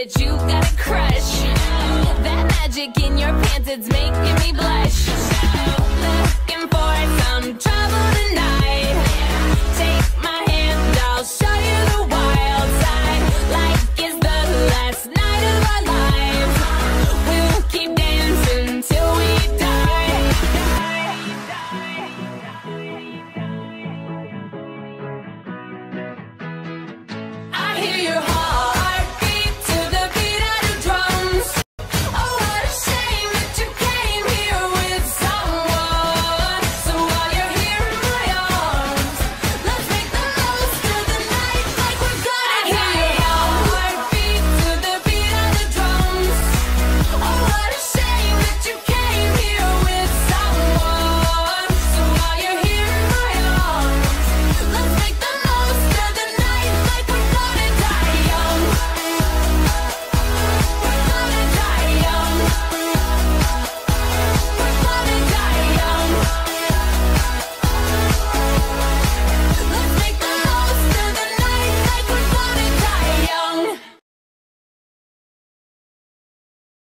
that you got a crush. That magic in your pants, it's making me blush. Looking for some trouble tonight.